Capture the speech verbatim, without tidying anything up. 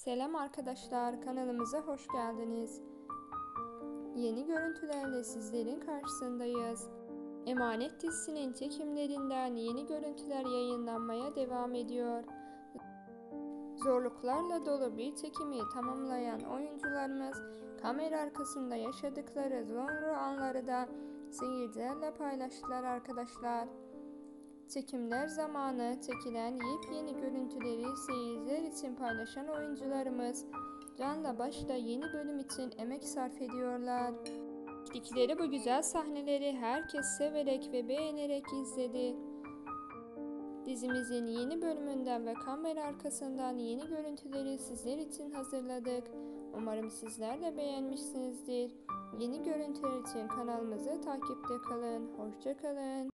Selam arkadaşlar, kanalımıza hoş geldiniz. Yeni görüntülerle sizlerin karşısındayız. Emanet dizisinin çekimlerinden yeni görüntüler yayınlanmaya devam ediyor. Zorluklarla dolu bir çekimi tamamlayan oyuncularımız kamera arkasında yaşadıkları zorlu anları da seyircilerle paylaştılar arkadaşlar. Çekimler zamanı çekilen yepyeni görüntüleri seyirciler için paylaşan oyuncularımız canla başla yeni bölüm için emek sarf ediyorlar. Çektikleri bu güzel sahneleri herkes severek ve beğenerek izledi. Dizimizin yeni bölümünden ve kamera arkasından yeni görüntüleri sizler için hazırladık. Umarım sizler de beğenmişsinizdir. Yeni görüntüler için kanalımızı takipte kalın. Hoşça kalın.